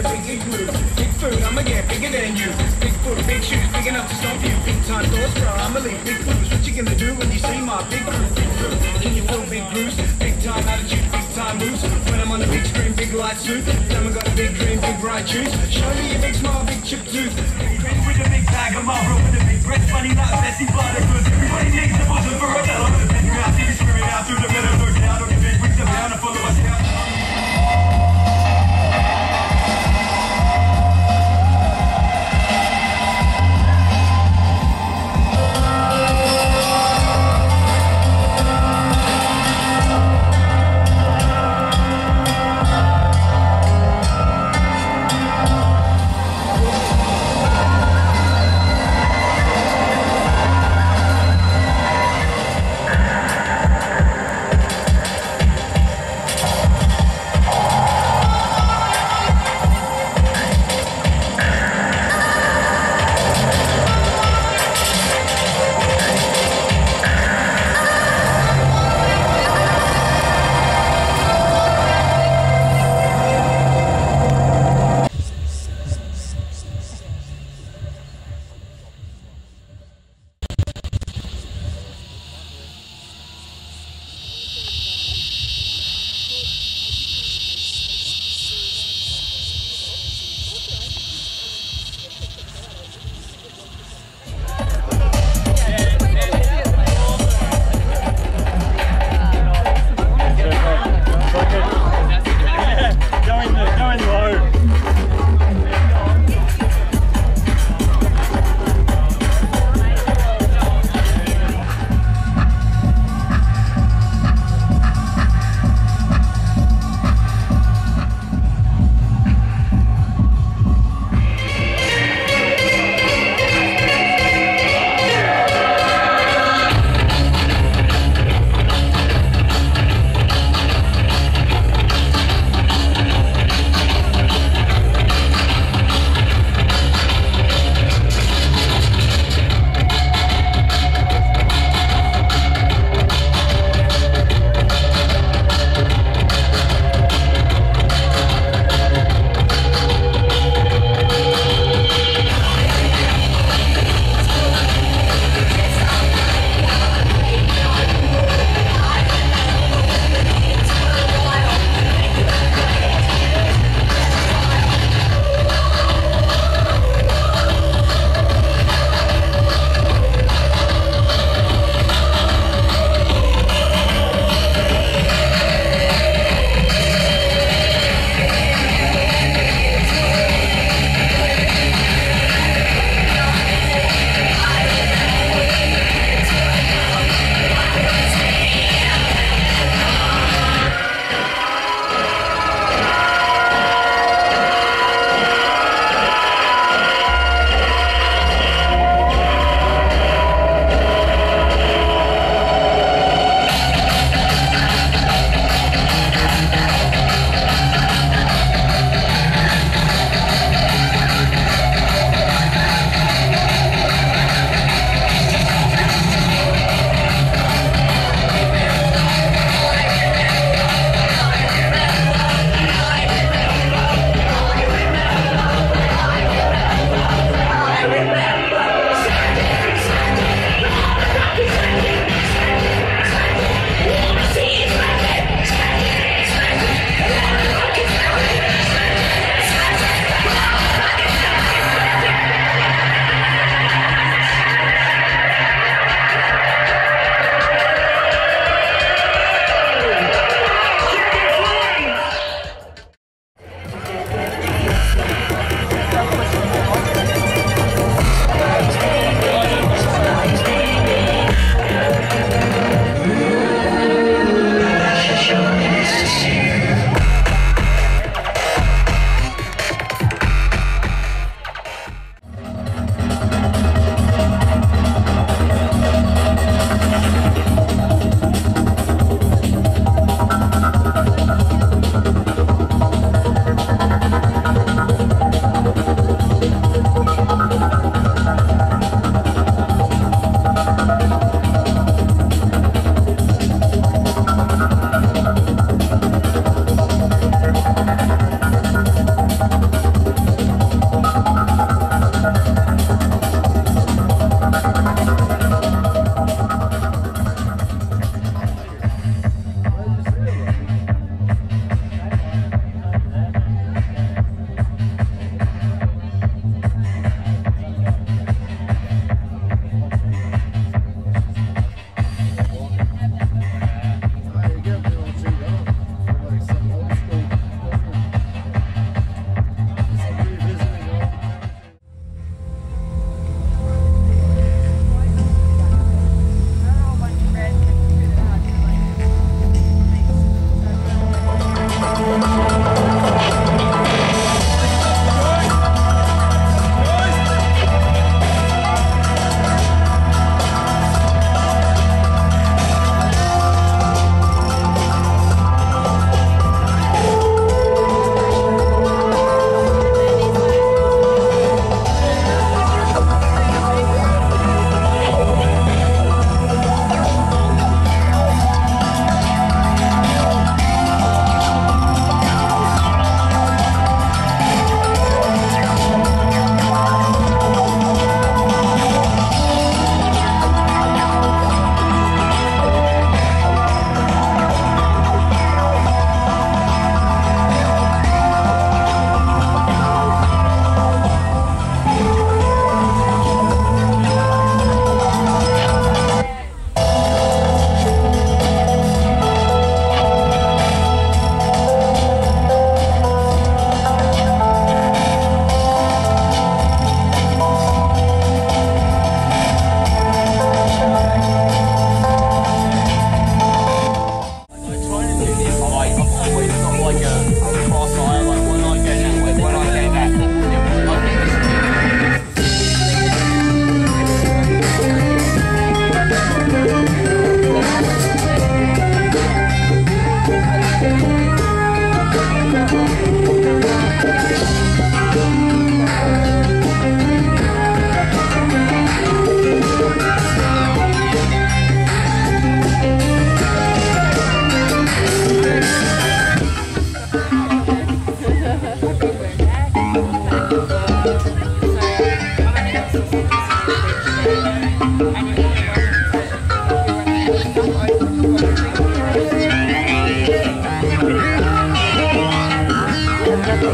big igloo. Big food, I'ma get bigger than you. Big foot, big shoes, big enough to stomp you. Big time thoughts, bro, I'ma leave big clues. What you gonna do when you see my big crew? Big crew, can you feel big grooves? Big time attitude, big time moves. When I'm on the big screen, big light suit. Then I got a big dream, big bright shoes. Show me your big smile, big chip tooth. Big friends with a big bag of Marlboro with a big breast, funny like a Bessie Butter. Cause everybody needs the bottom for a dollar. But the big mouth, TV screaming out through the middle, looking out on the big wigs of down to follow us out.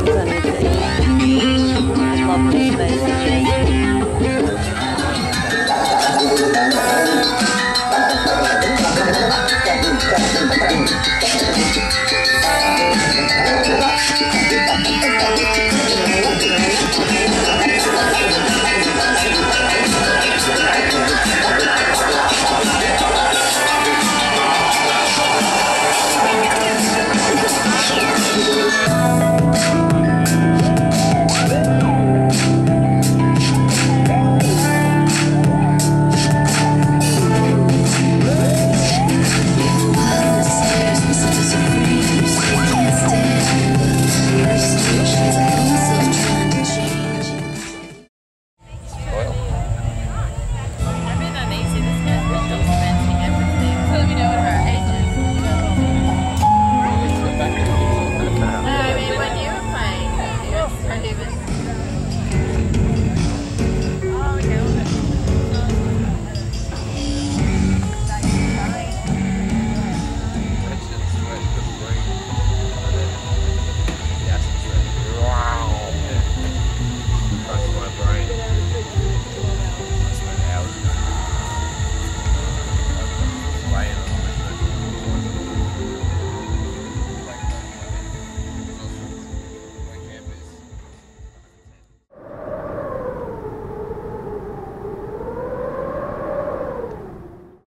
Lovely space.